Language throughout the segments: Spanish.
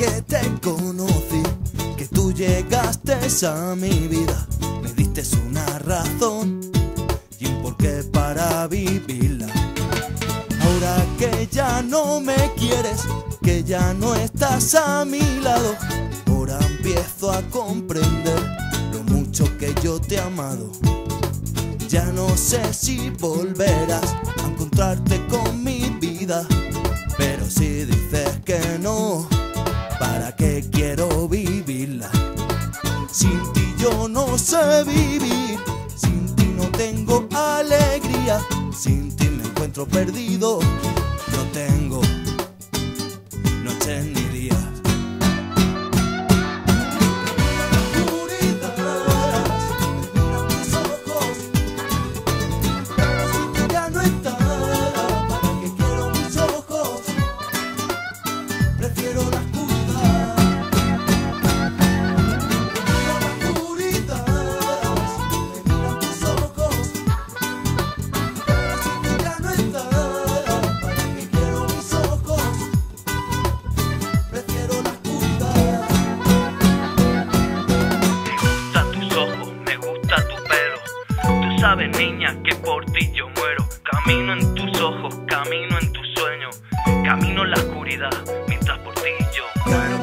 que te conocí, que tú llegaste a mi vida, me diste una razón y un porqué para vivirla. Ahora que ya no me quieres, que ya no estás a mi lado, ahora empiezo a comprender lo mucho que yo te he amado. Ya no sé si volverás a encontrarte con mi vida, pero si dices que no, ¿para qué quiero vivirla? Sin ti yo no sé vivir, sin ti no tengo alegría, sin ti me encuentro perdido, no tengo noches ni días. Sabes, niña, que por ti yo muero. Camino en tus ojos, camino en tus sueños, camino en la oscuridad, mientras por ti yo muero.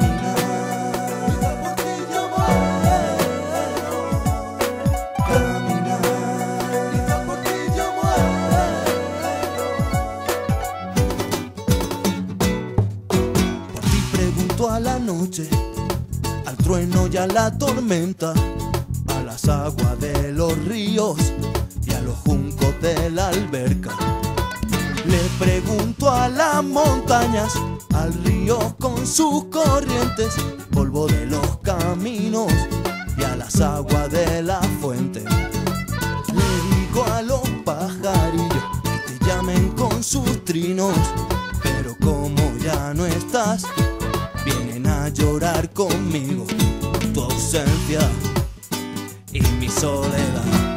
Por ti pregunto a la noche, al trueno y a la tormenta, a las aguas de los ríos y a los juncos de la alberca. Le pregunto a las montañas, al río con sus corrientes, polvo de los caminos y a las aguas de la fuente. Le digo a los pajarillos que te llamen con sus trinos, pero como ya no estás, vienen a llorar conmigo tu ausencia y mi soledad.